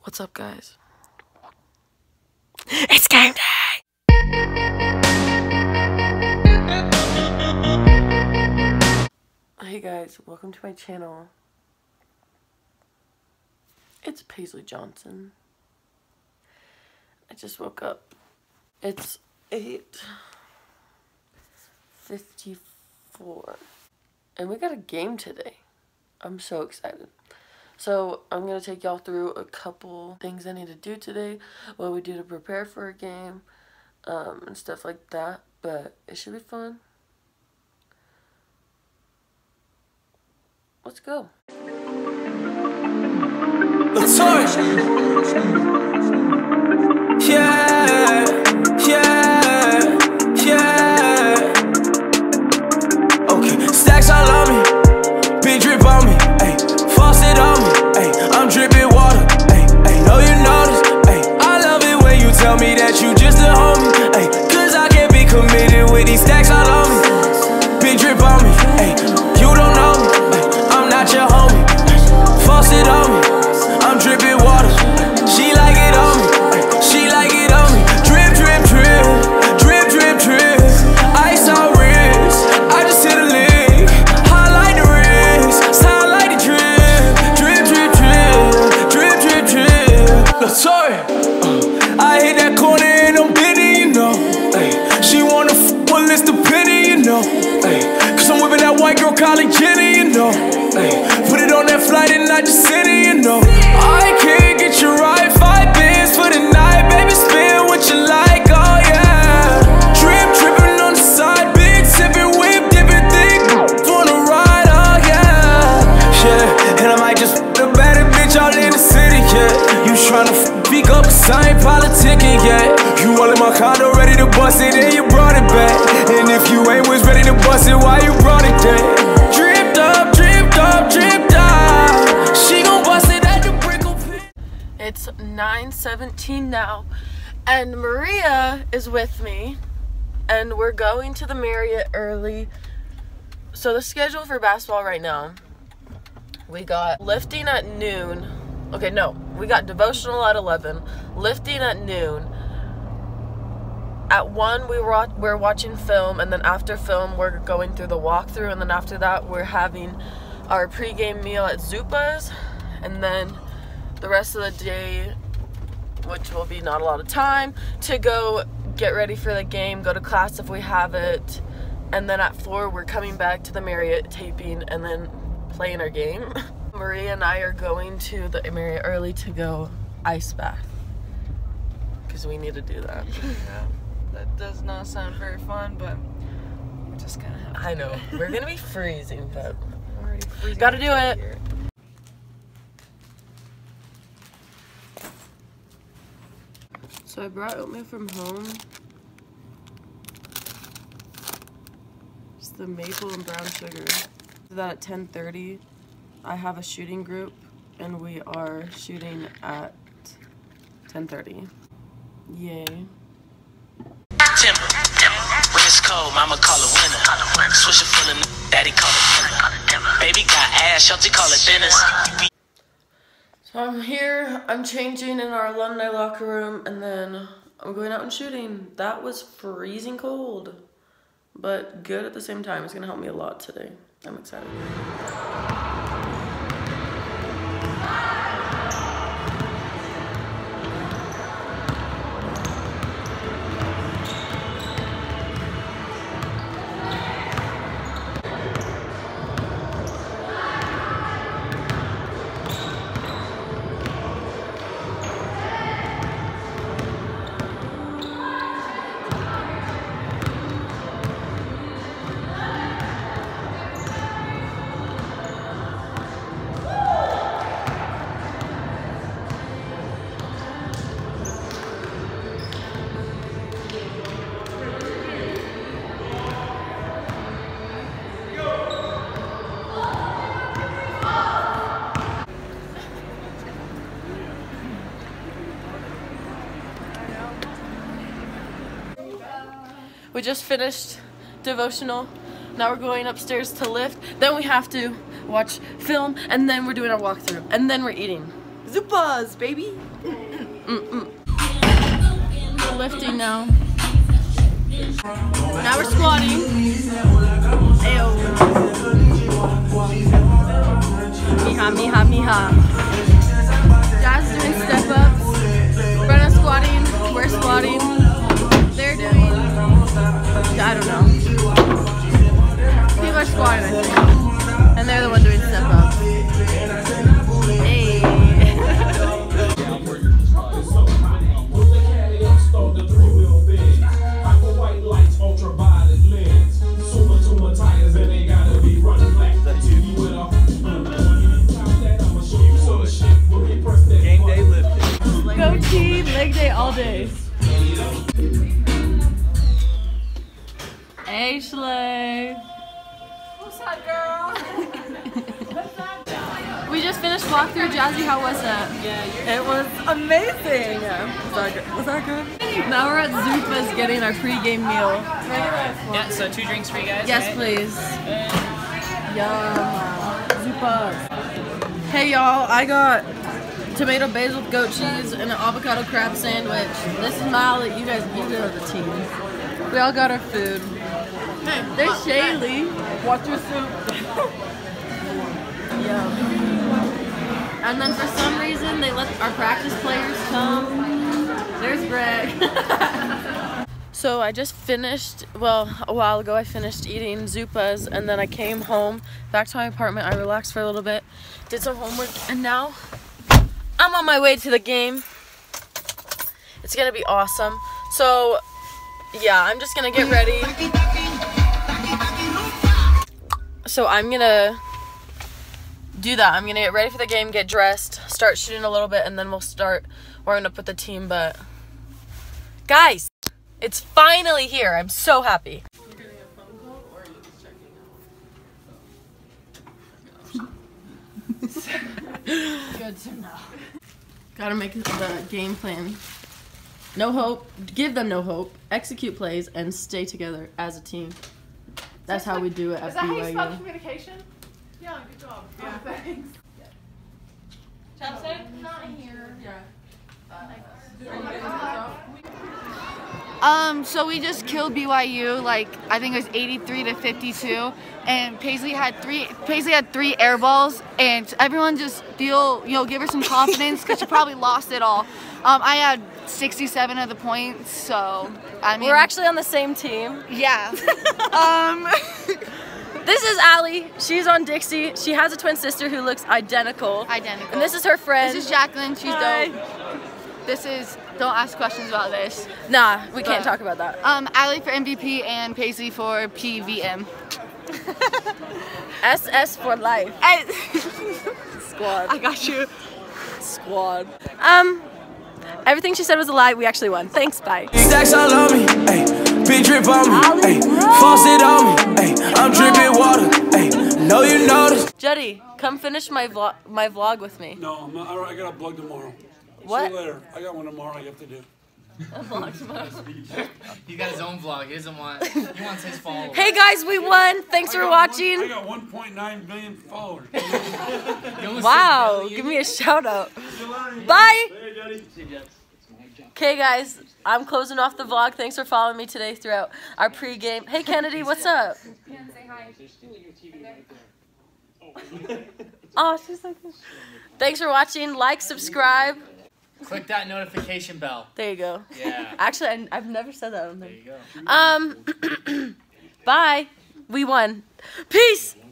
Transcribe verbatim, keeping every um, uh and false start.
What's up, guys? It's game day! Hey guys, welcome to my channel. It's Paisley Johnson. I just woke up. It's eight fifty-four. And we got a game today. I'm so excited. So I'm going to take y'all through a couple things I need to do today, what we do to prepare for a game, um, and stuff like that. But it should be fun. Let's go. Let's start. Yeah, yeah, yeah. Okay, stacks all on me, big drip on me, ayy. Faucet on me, ayy. I'm dripping water, ayy, ayy. Know you notice, ayy. I love it when you tell me that you just a homie, ayy. Cause I can't be committed with these stacks all on me, big drip on me, ayy. You don't know me, ayy. I'm not your homie, faucet on me, I'm dripping water. She like it on me, ayy. She like it on me. Drip, drip, drip, drip, drip, drip. Ice on wrist, I just hit a lick. Highlight the wrist, sound like the drip. Drip, drip, drip, drip, drip, drip. Look, sorry, uh, I hit that corner and I'm bidding, you know. Ay, she wanna f one list of pity, you know. Ay, cause I'm whipping that white girl Kylie Jenner, you know. Ay, put it on that flight and I just sit it, you know. I can't get you right, five bands for the night, baby, spin what you like, oh yeah. Drip, dripping on the side, big sipping, whip, dipping, thick, wanna ride, oh yeah. Yeah, and I might just f the baddest bitch out in the city, yeah. You tryna speak up, cause I ain't politicking yet. You all in my condo, ready to bust it, and you brought it back. And if you ain't was ready to bust it, why you brought it then? Dripped up, dripped up, dripped up. She gon' bust it at the Brickle Pit. It's nine seventeen now, and Maria is with me, and we're going to the Marriott early. So the schedule for basketball right now, we got lifting at noon. Okay, no, we got devotional at eleven, lifting at noon. At one, we were, we're watching film, and then after film, we're going through the walkthrough, and then after that, we're having our pregame meal at Zupa's, and then the rest of the day, which will be not a lot of time, to go get ready for the game, go to class if we have it, and then at four, we're coming back to the Marriott taping, and then playing our game. Maria and I are going to the Marriott early to go ice bath, because we need to do that. Yeah, that does not sound very fun, but we're just gonna have to. I know, we're gonna be freezing, but We're already freezing. gotta do it. Here. So I brought oatmeal from home. It's the maple and brown sugar. So that at ten thirty, I have a shooting group, and we are shooting at ten thirty. Yay. Timber, when it's cold, mama call it winter. Swish it full of daddy call it dinner. Baby got ass, Shelty call it dinners. So I'm here, I'm changing in our alumni locker room, and then I'm going out and shooting. That was freezing cold, but good at the same time. It's gonna help me a lot today. I'm excited. We just finished devotional. Now we're going upstairs to lift. Then we have to watch film, and then we're doing our walkthrough, and then we're eating. Is Zupas, baby. Mm-mm. We're lifting now. Now we're squatting. Ayo. Miha, miha, miha. Dad's doing step ups. Brenna's squatting. We're squatting. They're doing. I don't know. People are squatting, I think. And they're the one doing step ups. Hey. Go team, leg day all day. Paisley. What's up, girl? We just finished walkthrough. Jazzy, how was it? It was amazing. Was that good? Was that good? Now we're at Zupa's getting our pre-game meal. Yeah, so two drinks for you guys. Yes, right? please. Yeah. Zupas. Hey y'all, I got tomato basil with goat cheese and an avocado crab sandwich. This is Molly. You guys, you guys are the team. We all got our food. Hey, there's Shaylee. What's your soup? Yum. And then for some reason they let our practice players come. There's Greg. So I just finished, well, a while ago I finished eating Zupas, and then I came home, back to my apartment. I relaxed for a little bit, did some homework, and now I'm on my way to the game. It's gonna be awesome. So yeah, I'm just gonna get ready. So I'm gonna do that. I'm gonna get ready for the game, get dressed, start shooting a little bit, and then we'll start warming up with the team. But guys, it's finally here. I'm so happy. You're getting a phone call, or are you just checking out? Good to know. Gotta make the game plan. No hope. Give them no hope. Execute plays and stay together as a team. That's how we do it at B Y U. Is that how you spell communication? Yeah, good job. Yeah, oh, thanks. Chapstick? Not here. Yeah. Um, so we just killed B Y U, like I think it was eighty-three to fifty-two, and Paisley had three. Paisley had three air balls, and everyone just feel, you know, give her some confidence because she probably lost it all. Um, I had sixty-seven of the points, so I mean we're actually on the same team. Yeah. um. This is Allie. She's on Dixie. She has a twin sister who looks identical. Identical. And this is her friend. This is Jacqueline. She's Hi. dope. This is. Don't ask questions about this. Nah, we can't But, talk about that. Um, Allie for M V P and Paisley for P V M. S S for life. I, Squad. I got you. Squad. Um, everything she said was a lie. We actually won. Thanks. Bye. Stacks all on me, ayy. Big drip on me, ayy. Faucet on me, ayy. I'm dripping water, ayy. Know you notice. Juddy, come finish my vlog. My vlog with me. No, I'm not, I I got a vlog tomorrow. What? See you later. I got one tomorrow I have to do. A vlog tomorrow. He got his own vlog. He doesn't want. He wants his followers. Hey guys, we won. Thanks I for got watching. One, I got one point nine billion followers. Wow, give me a shout out. Bye. Okay guys, I'm closing off the vlog. Thanks for following me today throughout our pregame. Hey Kennedy, what's up? Oh, she's like this. Thanks for watching. Like, subscribe. Click that notification bell. There you go. Yeah. Actually, I, I've never said that. I don't There think. you go. Um, bye. We won. Peace.